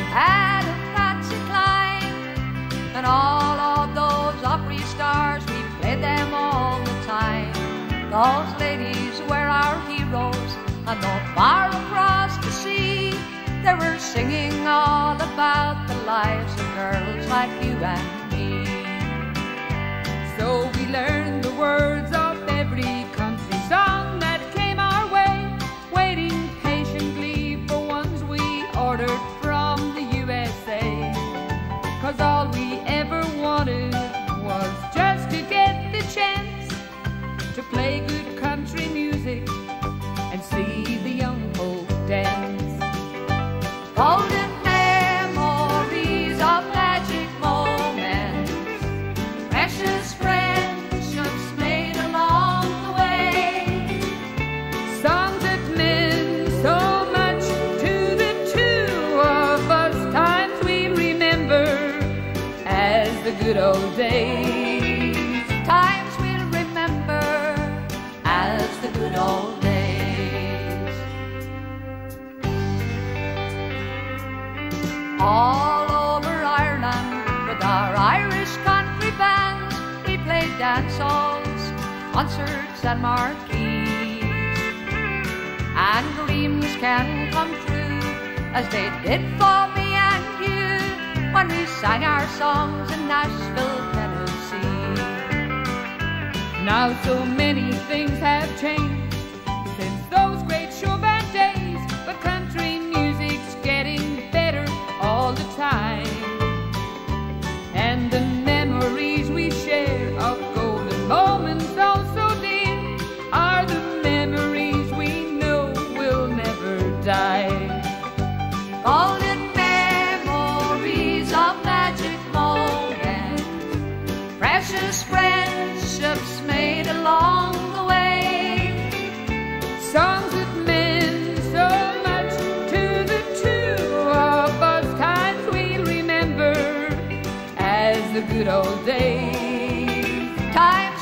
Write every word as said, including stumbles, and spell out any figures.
had a fancy climb, and all of those Opry stars, we played them all the time. Those ladies were our heroes, and though far across the sea, they were singing all about the lives of girls like you and me. So we learned the words of every country song that came our way, waiting patiently for ones we ordered from the U S A. 'Cause all we ever wanted was just to get the chance to play good country music and see the young folk dance. Golden memories of magic moments, precious friendships made along the way, songs that meant so much to the two of us, times we remember as the good old days. Times we'll remember as the good old days. All over Ireland with our Irish country bands, we played dance halls, concerts and marquees. And dreams can come true as they did for me and you when we sang our songs in Nashville, Tennessee. Now so many things have changed since those great show band days, but country music's getting better all the time. And the memories we share of golden moments oh so dear are the memories we know will never die. Golden memories of magic moments, precious friendships made along the way, songs that meant so much to the two of us, times we'll remember as the good old days. Times